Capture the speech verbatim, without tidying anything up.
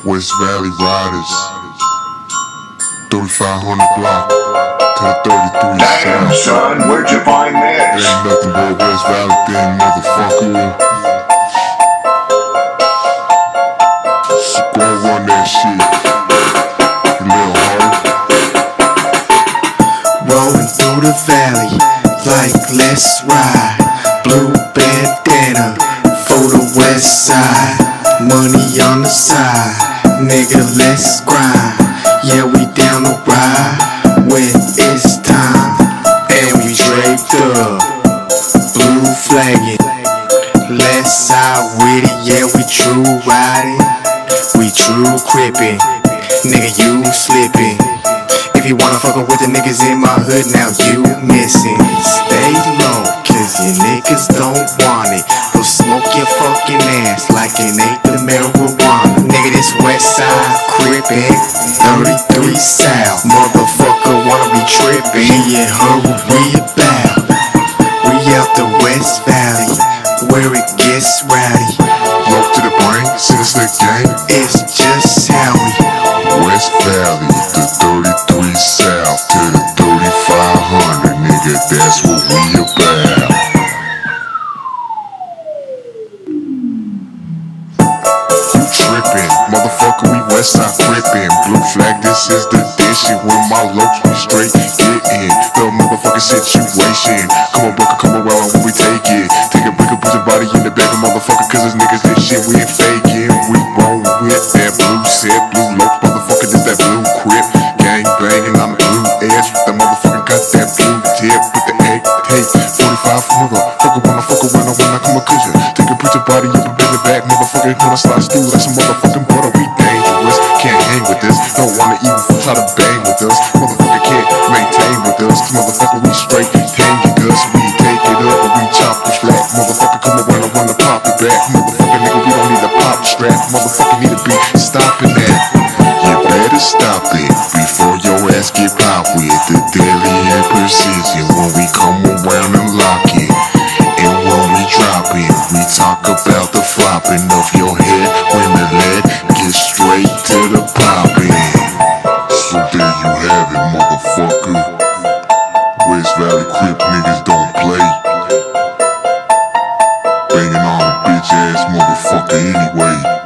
West Valley Riders, thirty-five hundred block to the thirty-three Damn, south. son, where'd you find It this? ain't nothing but a West Valley thing, motherfucker. So go run that shit, you little hoe. Rolling through the valley like let's ride. Blue bandana for the west side. Money on the side, nigga, let's grind. Yeah, we down the ride when it's time. And we draped up, blue flagging. Left side with it, yeah, we true riding. We true crippin', nigga, you slippin'. If you wanna fuckin' with the niggas in my hood, now you missin'. Stay low, cause your niggas don't want it. Go smoke your fucking ass like it ain't the marijuana. Nigga, this west side crippin', thirty-three south. Motherfucker wanna be trippin'. He in her, we about. We out the West Valley, where it gets rowdy. Low to the brain, sinister gang. It's just how we West Valley, the thirty-three south to the thirty-five hundred, nigga, that's what we about. You trippin', motherfucker, we Westside crippin'. Blue flag, this is the dish. When my looks, we straight gettin' the motherfucking situation. Come on, bucker, come around when we take it. Take a break and put your body in the bag of motherfucker, cause this niggas, this shit, we ain't faking. We roll with that blue set, blue low, motherfucker, this that blue crip. Gang banging on the blue edge, the motherfucker got that blue tip with the egg tape. forty-five motherfucker, wanna fuck around when I come a cushion. Take a put your body up and bend it back, motherfucker, gonna slide through like some motherfucking butter. We dangerous, can't hang with this. Don't wanna even try to bang with us. Motherfucker can't maintain with us. Motherfucker, we straight hanging us. We take it up and we chop the flat. Motherfucker, come around and wanna pop it back. Motherfucker, nigga, we don't need a pop strap. Motherfucker need to be stopping that. You better stop it before your ass get popped with the deadly and precision. When we come around and lock it, and when we drop it, we talk about the flopping of your head when the lead gets straight to the popping. So there you have it, motherfucker. West Valley Crip niggas don't play. Banging on a bitch ass motherfucker anyway.